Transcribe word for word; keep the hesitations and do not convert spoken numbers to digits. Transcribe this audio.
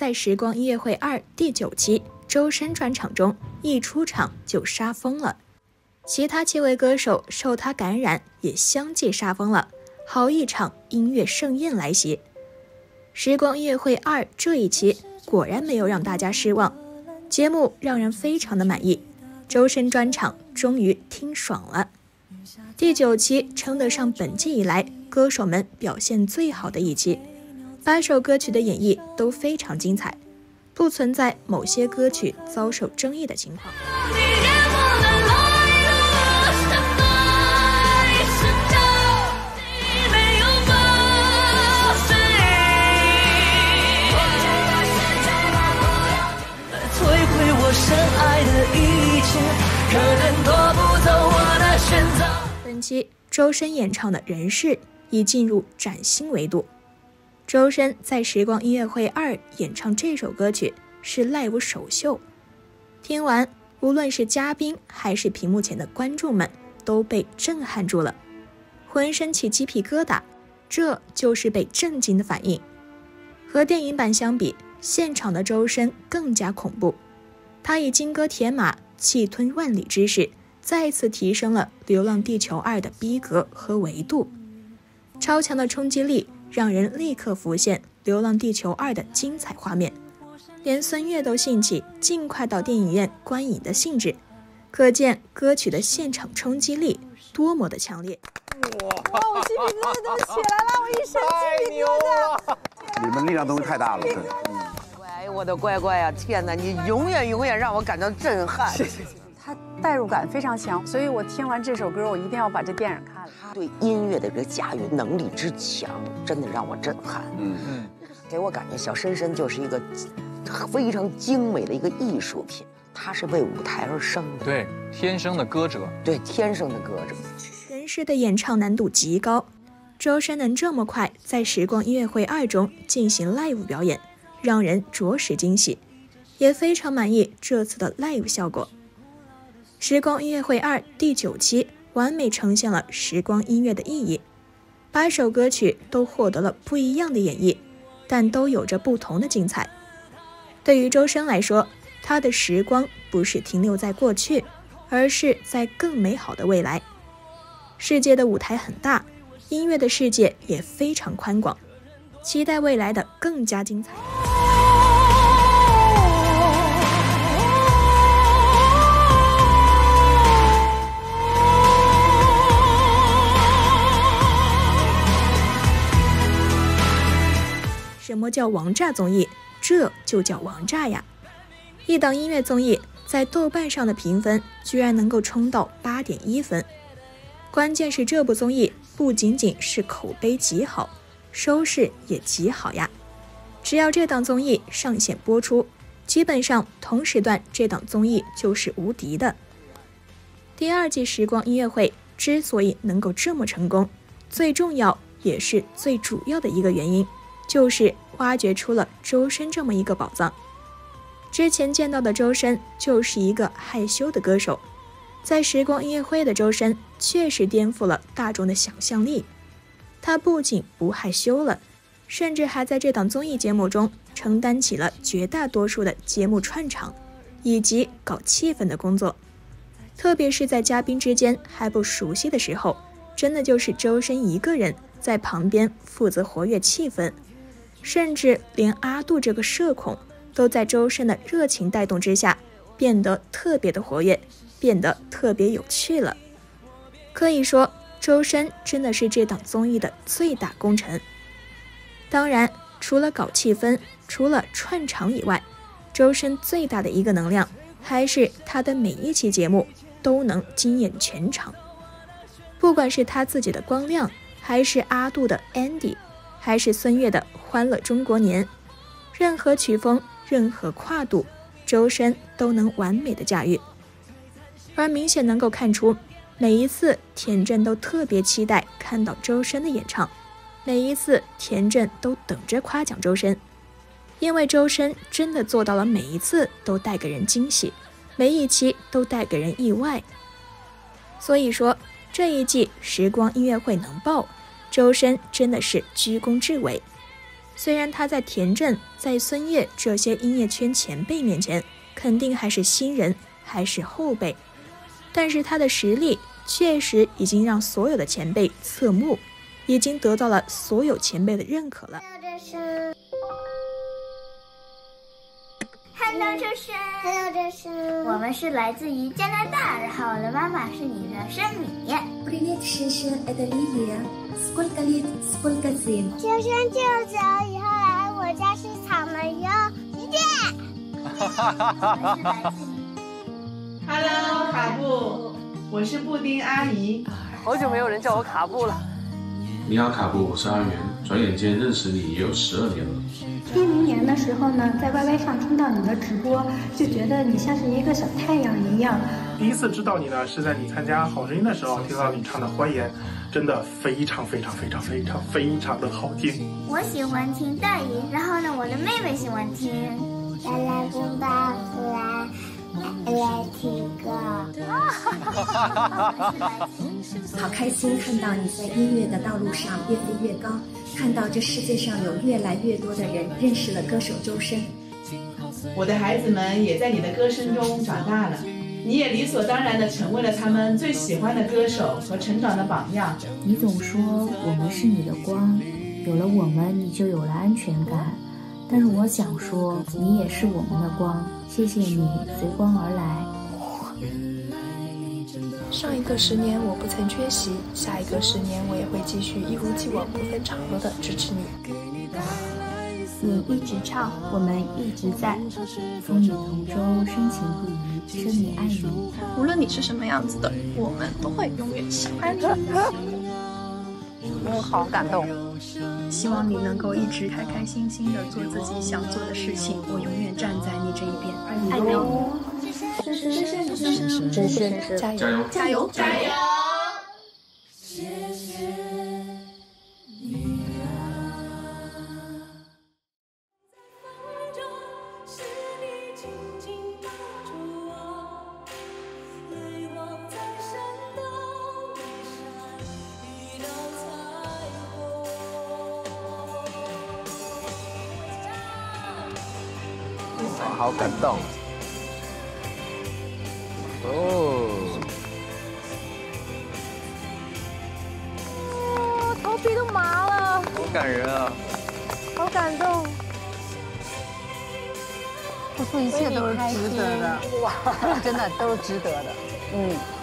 在时光音乐会二第九期周深专场中，一出场就杀疯了，其他七位歌手受他感染，也相继杀疯了，好一场音乐盛宴来袭。时光音乐会二这一期果然没有让大家失望，节目让人非常的满意，周深专场终于听爽了。第九期称得上本季以来歌手们表现最好的一期，八首歌曲的演绎都非常精彩，不存在某些歌曲遭受争议的情况。本期周深演唱的《人世》已进入崭新维度。周深在时光音乐会二演唱这首歌曲是 live 首秀，听完无论是嘉宾还是屏幕前的观众们都被震撼住了，浑身起鸡皮疙瘩，这就是被震惊的反应。和电影版相比，现场的周深更加恐怖，他以金戈铁马气吞万里之势再次提升了《流浪地球二》的逼格和维度，超强的冲击力让人立刻浮现《流浪地球二》的精彩画面，连孙悦都兴起尽快到电影院观影的兴致，可见歌曲的现场冲击力多么的强烈。 哇，我鸡皮疙瘩都起来了，我一身鸡皮疙瘩。 你们力量东西太大了，真的。 哎，我的乖乖呀！天哪，你永远永远让我感到震撼。 谢谢。他代入感非常强，所以我听完这首歌，我一定要把这电影看了。 他对音乐的这个驾驭能力之强，真的让我震撼。嗯嗯，给我感觉小深深就是一个非常精美的一个艺术品，他是为舞台而生的。 对，天生的歌者。 对，天生的歌者。 人世的演唱难度极高，周深能这么快在时光音乐会二中进行 live 表演，让人着实惊喜，也非常满意这次的 live 效果。时光音乐会二第九期完美呈现了时光音乐的意义，八首歌曲都获得了不一样的演绎，但都有着不同的精彩。对于周深来说，他的时光不是停留在过去，而是在更美好的未来。世界的舞台很大，音乐的世界也非常宽广，期待未来的更加精彩。什么叫王炸综艺？这就叫王炸呀！一档音乐综艺在豆瓣上的评分居然能够冲到 八点一 分，关键是这部综艺不仅仅是口碑极好，收视也极好呀！只要这档综艺上线播出，基本上同时段这档综艺就是无敌的。第二季时光音乐会之所以能够这么成功，最重要也是最主要的一个原因，就是挖掘出了周深这么一个宝藏。之前见到的周深就是一个害羞的歌手，在时光音乐会的周深确实颠覆了大众的想象力。他不仅不害羞了，甚至还在这档综艺节目中承担起了绝大多数的节目串场以及搞气氛的工作。特别是在嘉宾之间还不熟悉的时候，真的就是周深一个人在旁边负责活跃气氛，甚至连阿杜这个社恐都在周深的热情带动之下变得特别的活跃，变得特别有趣了。可以说周深真的是这档综艺的最大功臣。当然除了搞气氛，除了串场以外，周深最大的一个能量还是他的每一期节目都能惊艳全场。不管是他自己的光亮，还是阿杜的 Andy， 还是孙悦的欢乐中国年，任何曲风，任何跨度，周深都能完美的驾驭。而明显能够看出，每一次田震都特别期待看到周深的演唱，每一次田震都等着夸奖周深，因为周深真的做到了每一次都带给人惊喜，每一期都带给人意外。所以说这一季时光音乐会能爆，周深真的是居功至伟。 虽然他在田震、在孙悦这些音乐圈前辈面前，肯定还是新人，还是后辈，但是他的实力确实已经让所有的前辈侧目，已经得到了所有前辈的认可了。 Hello， 这是 Hello， 这是我们是来自于加拿大，然后我的妈妈是你的生米。 Привет, Шишин, это Лилия. Сколько лет, сколько зим? 萱萱舅舅以后来我家吃草莓哟，谢谢。 Hello， 卡布，我是布丁阿姨。 好久没有人叫我卡布了。 你好，卡布，我是阿元。转眼间认识你也有十二年了。 一零年的时候呢，在 Y Y 上听到你的直播，就觉得你像是一个小太阳一样。 第一次知道你呢，是在你参加《好声音》的时候，听到你唱的《欢颜》，真的非常非常非常非常非常的好听。 我喜欢听大姨，然后呢，我的妹妹喜欢听。来来不爸父啊，来听歌。 好开心看到你在音乐的道路上越飞越高，看到这世界上有越来越多的人认识了歌手周深。 我的孩子们也在你的歌声中长大了，你也理所当然地成为了他们最喜欢的歌手和成长的榜样。 你总说我们是你的光，有了我们你就有了安全感，但是我想说你也是我们的光，谢谢你随光而来。 上一个十年我不曾缺席，下一个十年我也会继续一如既往不分场合的支持你。 你一直唱，我们一直在，风雨同舟，深情不移，生米爱你。 无论你是什么样子的，我们都会永远喜欢你。 嗯，好感动。 希望你能够一直开开心心的做自己想做的事情，我永远站在你这一边，爱你哦。深深深深深深深深，加油加油加油！谢谢你啊。 好感动。哦， 哦，头皮都麻了， 好感人啊， 好感动。 付出一切都是值得的，哇，真的都是值得的，嗯。